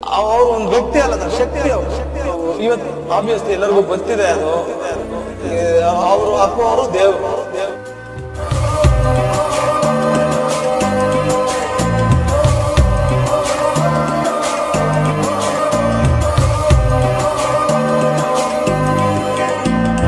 ಅವ್ರು ಒಂದು ವ್ಯಕ್ತಿ ಅಲ್ಲ, ಶಕ್ತಿ ಅವರು. ಇವತ್ತು ಆಬ್ವಿಯಸ್ಲಿ ಎಲ್ಲರಿಗೂ ಗೊತ್ತಿದೆ ಅದು. ಅವರು ಅಪ್ಪ ಅವರು ದೇವರು.